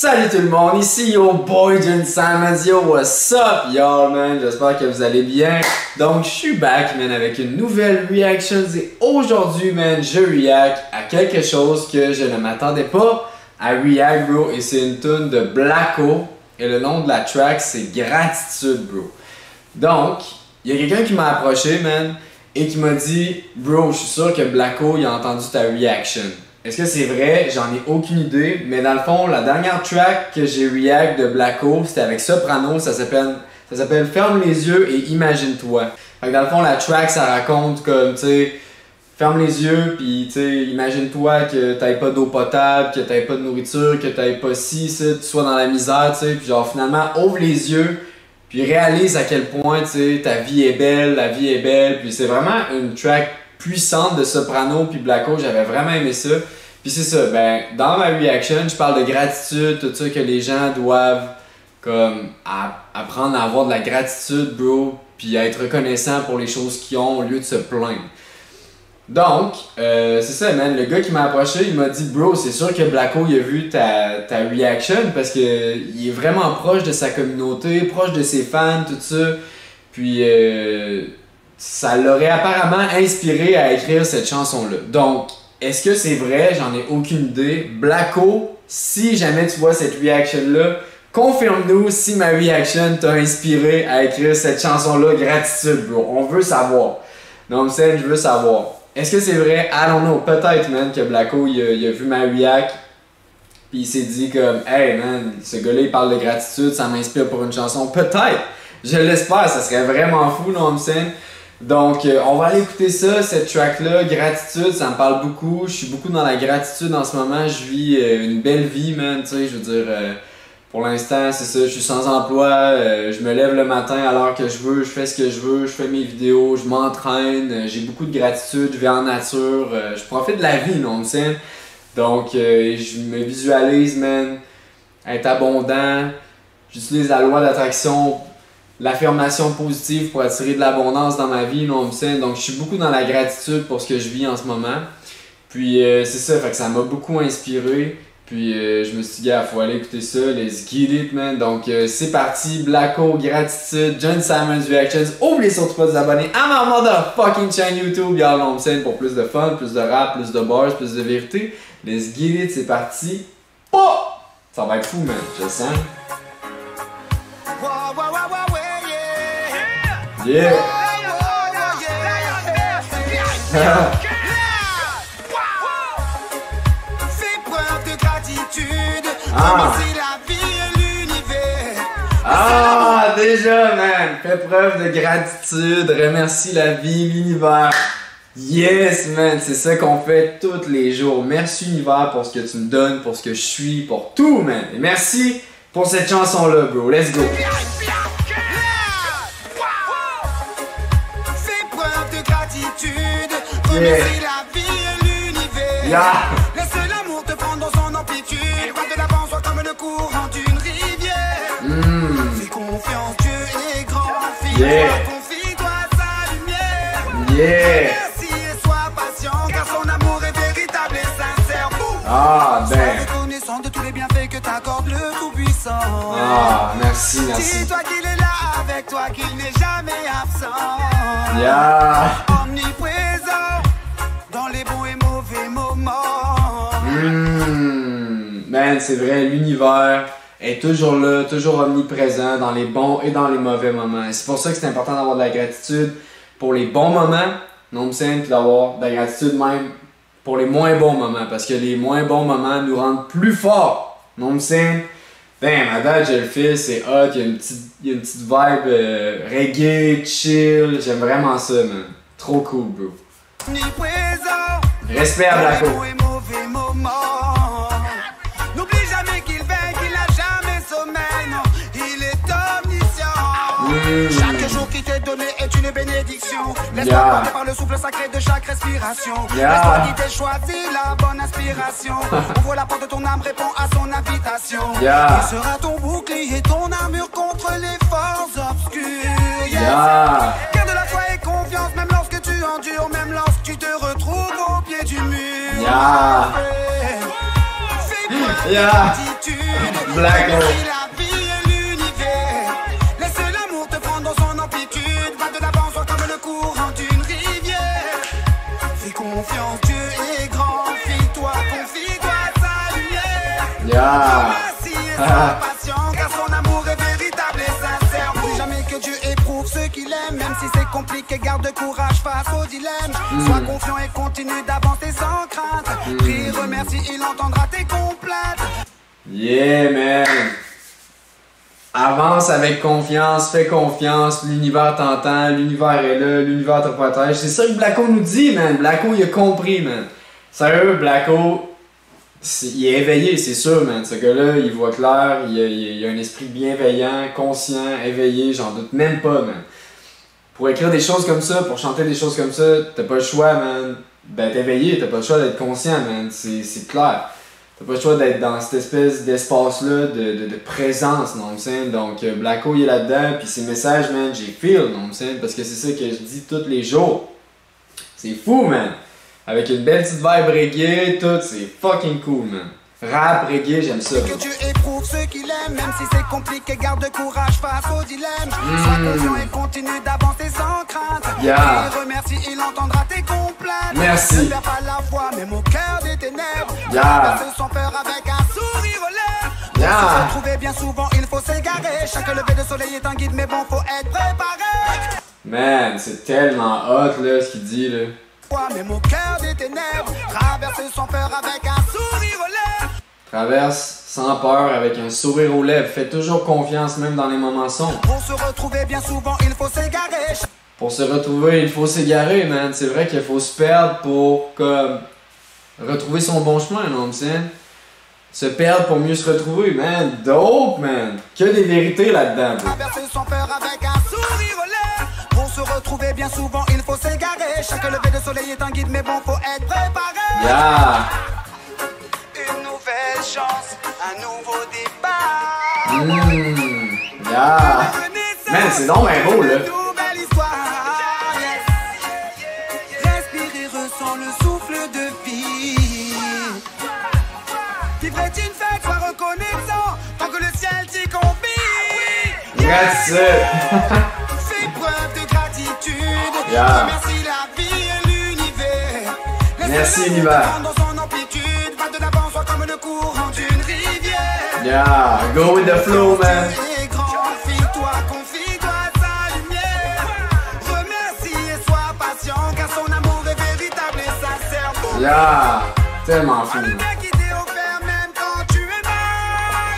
Salut tout le monde, ici yo boy John Simons, yo what's up y'all man, j'espère que vous allez bien. Donc je suis back man avec une nouvelle reaction et aujourd'hui man je react à quelque chose que je ne m'attendais pas à react bro et c'est une tune de Blacko et le nom de la track c'est Gratitude bro. Donc il y a quelqu'un qui m'a approché man et qui m'a dit bro je suis sûr que Blacko il a entendu ta reaction. Est-ce que c'est vrai? J'en ai aucune idée, mais dans le fond, la dernière track que j'ai react de Blacko, c'était avec Soprano, ça s'appelle Ferme les yeux et imagine-toi. Fait que dans le fond, la track, ça raconte comme, tu sais, ferme les yeux, puis tu sais, imagine-toi que t'aies pas d'eau potable, que t'aies pas de nourriture, que t'aies pas ci, ça, tu sois dans la misère, tu sais, puis genre finalement, ouvre les yeux, puis réalise à quel point, tu sais, ta vie est belle, la vie est belle, puis c'est vraiment une track puissante de Soprano puis Blacko, j'avais vraiment aimé ça. Puis c'est ça, ben dans ma reaction, je parle de gratitude, tout ça que les gens doivent comme apprendre à avoir de la gratitude, bro, puis à être reconnaissant pour les choses qu'ils ont au lieu de se plaindre. Donc, c'est ça, man, le gars qui m'a approché, il m'a dit, bro, c'est sûr que Blacko, il a vu ta reaction parce que il est vraiment proche de sa communauté, proche de ses fans, tout ça. Puis, ça l'aurait apparemment inspiré à écrire cette chanson-là. Donc, est-ce que c'est vrai? J'en ai aucune idée. Blacko, si jamais tu vois cette reaction-là, confirme-nous si ma reaction t'a inspiré à écrire cette chanson-là, Gratitude, bro. On veut savoir. Donc, je veux savoir. Est-ce que c'est vrai? I don't know. Peut-être, man, que Blacko, il a vu ma react, puis il s'est dit comme, hey, man, ce gars-là, il parle de gratitude, ça m'inspire pour une chanson. Peut-être. Je l'espère, ça serait vraiment fou, non, donc, on va aller écouter ça, cette track-là, Gratitude, ça me parle beaucoup, je suis beaucoup dans la gratitude en ce moment, je vis une belle vie, man, tu sais, je veux dire, pour l'instant, c'est ça, je suis sans emploi, je me lève le matin à l'heure que je veux, je fais ce que je veux, je fais mes vidéos, je m'entraîne, j'ai beaucoup de gratitude, je vais en nature, je profite de la vie, non, tu sais, donc, je me visualise, man, être abondant, j'utilise la loi d'attraction, l'affirmation positive pour attirer de l'abondance dans ma vie, non, donc je suis beaucoup dans la gratitude pour ce que je vis en ce moment. Puis c'est ça, fait que ça m'a beaucoup inspiré. Puis je me suis dit, il faut aller écouter ça, let's get it, man. Donc c'est parti, Blacko, Gratitude, John Simons Reactions. Oubliez surtout pas de vous abonner à ma motherfucking chaîne YouTube, y'all, non, pour plus de fun, plus de rap, plus de bars, plus de vérité. Let's get it, c'est parti. Oh! Ça va être fou, man, je le sens. Yeah! Fais preuve de gratitude, Ah. c'est la vie et l'univers. Ah, déjà, man! Fais preuve de gratitude, remercie la vie, l'univers. Yes, man! C'est ça qu'on fait tous les jours. Merci, univers, pour ce que tu me donnes, pour ce que je suis, pour tout, man! Et merci pour cette chanson-là, bro. Let's go! Yeah. C'est la vie et l'univers. Yeah. Laisse l'amour te prendre dans son amplitude. Va de l'avant, sois comme le courant d'une rivière. Fais confiance, Dieu est grand. Yeah. Confie-toi à sa lumière. Yeah. Merci et sois patient, car son amour est véritable et sincère. Ah, ben. Sois reconnaissant de tous les bienfaits que t'accorde le Tout-Puissant. Ah, merci, merci. Dis-toi qu'il est là avec toi, qu'il n'est jamais absent. Yeah. Omniprésent dans les bons et mauvais moments. Man, c'est vrai, l'univers est toujours là, toujours omniprésent dans les bons et dans les mauvais moments. C'est pour ça que c'est important d'avoir de la gratitude pour les bons moments, non puis d'avoir de la gratitude même pour les moins bons moments, parce que les moins bons moments nous rendent plus forts, non damn, à date, je le fais, c'est hot, il y a une petite vibe reggae, chill, j'aime vraiment ça, man. Trop cool, bro. Respect à Blacko. N'oublie jamais qu'il veille, qu'il a jamais sommeil, non, il est omniscient. Chaque jour qui t'est donné est une bénédiction. Laisse-toi porter par le souffle sacré de chaque respiration. Laisse-toi guider, choisis la bonne inspiration. Ouvre la porte de ton âme, réponds à son invitation. Il sera ton bouclier, ton armure contre les forces obscures. Garde la foi et confiance, même lorsque tu endures, même lorsque tu te retrouves au pied du mur. Yeah. Fais preuve de gratitude. Blacko. La vie et l'univers. Laisse l'amour te prendre dans son amplitude. Va de l'avant, sois comme le courant d'une rivière. Fais confiance, Dieu est grand. Fie-toi, confie-toi à sa lumière. Yeah. Merci et sois patient, car son amour est véritable et sincère. N'oublie jamais que Dieu éprouve ceux qu'il aime. Même si c'est compliqué, garde courage face au dilemme. Sois confiant et continue d'avancer sans crainte. Prie, remercie, il entendra tes complaintes. Yeah, man. Avance avec confiance, fais confiance, l'univers t'entend, l'univers est là, l'univers te protège. C'est ça que Blacko nous dit, man. Blacko, il a compris, man. Sérieux, Blacko, il est éveillé, c'est sûr, man. Ce gars-là, il voit clair, il a un esprit bienveillant, conscient, éveillé, j'en doute même pas, man. Pour écrire des choses comme ça, pour chanter des choses comme ça, t'as pas le choix, man, d'être éveillé, t'as pas le choix d'être conscient, man. C'est clair. T'as pas le choix d'être dans cette espèce d'espace-là de présence, non, donc Blacko, il est là-dedans, puis ses messages, man, j'ai feel, non, parce que c'est ça que je dis tous les jours. C'est fou, man. Avec une belle petite vibe reggae, tout, c'est fucking cool, man. Rap, reggae, j'aime ça. Que Dieu éprouve ceux qu'il aime, même si c'est compliqué, garde courage face au dilemme. Sois confiant et continue d'avancer sans crainte. Yeah. Et remercie, il entendra tes complaintes. Merci. Ne perds pas la foi, même au cœur des ténèbres. Yeah. Traverse sans peur avec un sourire aux lèvres. Yeah. Pour se retrouver bien souvent, il faut s'égarer. Chaque lever de soleil est un guide, mais bon, faut être préparé. Man, c'est tellement hot, là, ce qu'il dit, là. Même au cœur des ténèbres, traverse sans peur avec un sourire aux lèvres. Traverse sans peur avec un sourire aux lèvres. Fais toujours confiance, même dans les moments sombres. Pour se retrouver bien souvent, il faut s'égarer. Pour se retrouver, il faut s'égarer, man. C'est vrai qu'il faut se perdre pour, comme, retrouver son bon chemin, non, se perdre pour mieux se retrouver, man. Dope, man. Que des vérités là-dedans, bro. Traverser sans peur avec un sourire aux lèvres. Pour se retrouver bien souvent, il faut s'égarer. Chaque lever de soleil est un guide, mais bon, faut être préparé. Yeah. Une nouvelle chance, un nouveau départ. Yeah. Man, c'est donc un beau, là. Une nouvelle histoire. Yes. Respire et ressens le souffle de vie. Vivre est une fête, sois reconnaissant. Tant que le ciel t'y confie. That's it. Fais preuve de gratitude. Yeah. Remercie la vie et l'univers. Merci, l'univers. Dans son amplitude, va de l'avant, sois comme le courant d'une rivière. Yeah, go with the flow, man. Dieu est grand, fie-toi, confie-toi à sa lumière. Remercie et sois patient, car son amour est véritable et sincère. Yeah, tellement fou. Le mec qui t'est offert même quand tu es mal.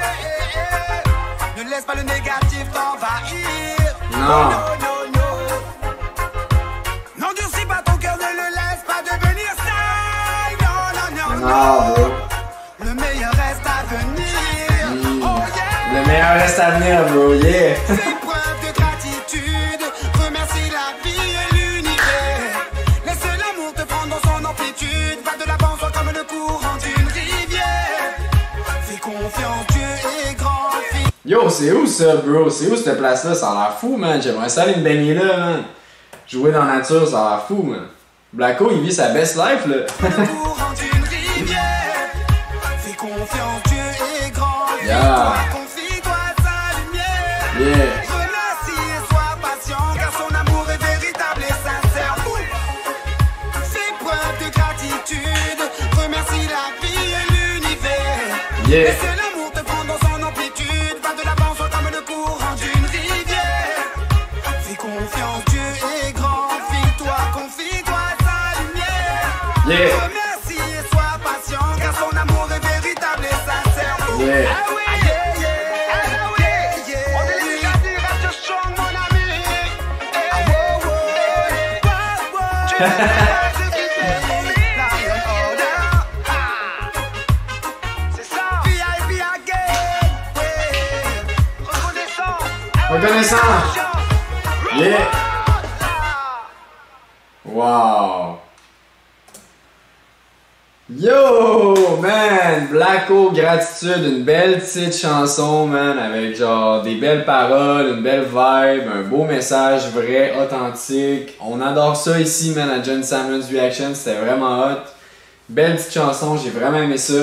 Yeah. Ne laisse pas le négatif t'envahir. Non. N'endurcis pas ton cœur, ne le laisse pas devenir sale. Non, non, non, Non, bro. Le meilleur reste à venir. Oh yeah. Le meilleur reste à venir, bro, yeah. Fais preuve de gratitude. Remercie la vie et l'univers. Laisse l'amour te prendre dans son amplitude. Va de l'avant, sois comme le courant d'une rivière. Fais confiance, Dieu est grand. Yo, c'est où ça, bro? C'est où cette place-là? Ça a l'air fou, man. J'aimerais ça aller me baigner là, man. Jouer dans la nature, ça a l'air fou, man. Blacko, il vit sa best life, là. Le courant d'une rivière. Fais confiance, Dieu est grand. Yeah. Confie-toi à sa lumière. Yeah. Remercie et sois patient, car son amour est véritable et sincère. Fais preuve de gratitude. Remercie la vie et l'univers. Yeah. Laisse l'amour te prendre dans son amplitude. Va de l'avant, sois comme le courant d'une rivière. Fais confiance, Dieu est grand. Fie-toi, confie-toi à sa lumière. Yeah. Remercie et sois patient, car son amour est véritable et sincère. Yeah. Ah oui, yeah, yeah, yeah. On est les gars, reste strong, mon ami. Ah, wow, wow, c'est ça. VIP again. Reconnaissant. Reconnaissant. Yeah. Wow. Yo, man, Blacko, gratitude, une belle petite chanson, man, avec genre des belles paroles, une belle vibe, un beau message vrai, authentique. On adore ça ici, man, à John Salmon's Reaction, c'était vraiment hot. Belle petite chanson, j'ai vraiment aimé ça.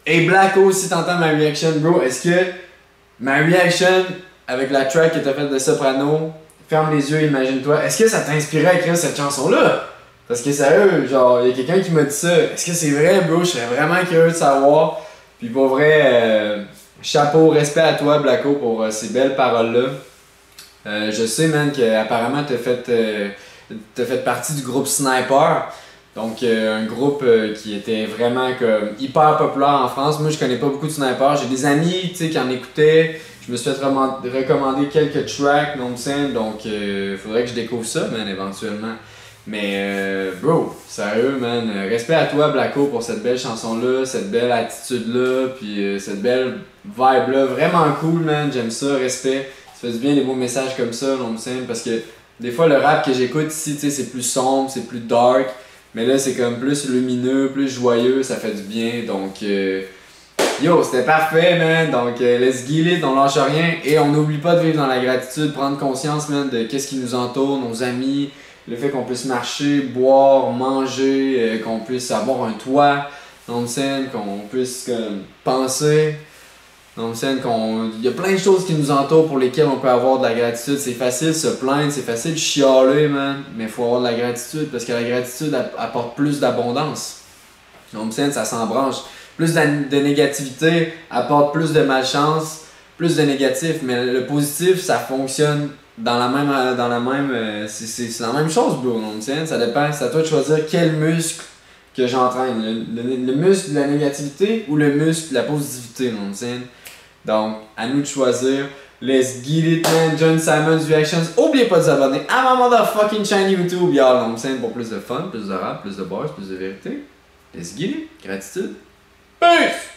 Et Blacko, si t'entends ma reaction, bro, est-ce que ma reaction avec la track que t'as faite de Soprano, ferme les yeux, imagine-toi, est-ce que ça t'a inspiré à écrire cette chanson-là? Parce que sérieux, genre, il y a quelqu'un qui m'a dit ça. Est-ce que c'est vrai, bro? Je serais vraiment curieux de savoir. Puis pour vrai, chapeau, respect à toi, Blacko, pour ces belles paroles-là. Je sais, man, qu'apparemment t'as fait partie du groupe Sniper. Donc, un groupe qui était vraiment comme hyper populaire en France. Moi, je connais pas beaucoup de Sniper. J'ai des amis, tu sais, qui en écoutaient. Je me suis fait recommander quelques tracks, non scène. Donc, faudrait que je découvre ça, man, éventuellement. Mais, bro, sérieux, man, respect à toi, Blacko, pour cette belle chanson-là, cette belle attitude-là, puis cette belle vibe-là. Vraiment cool, man, j'aime ça, respect. Ça fait du bien des beaux messages comme ça, non scène, parce que des fois, le rap que j'écoute ici, tu sais, c'est plus sombre, c'est plus dark. Mais là, c'est comme plus lumineux, plus joyeux, ça fait du bien. Donc, yo, c'était parfait, man. Donc, let's get it, on lâche rien. Et on n'oublie pas de vivre dans la gratitude, prendre conscience, man, de qu'est-ce qui nous entoure, nos amis, le fait qu'on puisse marcher, boire, manger, qu'on puisse avoir un toit, dans scène, qu'on puisse penser. Donc, il y a plein de choses qui nous entourent pour lesquelles on peut avoir de la gratitude. C'est facile de se plaindre, c'est facile de chialer, man. Mais il faut avoir de la gratitude parce que la gratitude apporte plus d'abondance. Donc, ça s'embranche. Plus de négativité apporte plus de malchance, plus de négatif. Mais le positif, ça fonctionne dans la même c'est la même chose, bro. Donc, ça dépend, c'est à toi de choisir quel muscle que j'entraîne. Le muscle de la négativité ou le muscle de la positivité, donc, à nous de choisir. Let's get it, man. John Simon's Reactions. Oubliez pas de vous abonner à ma motherfucking chaîne YouTube, y'all. Donc, pour plus de fun, plus de rap, plus de bars, plus de vérité. Let's get it. Gratitude. Peace!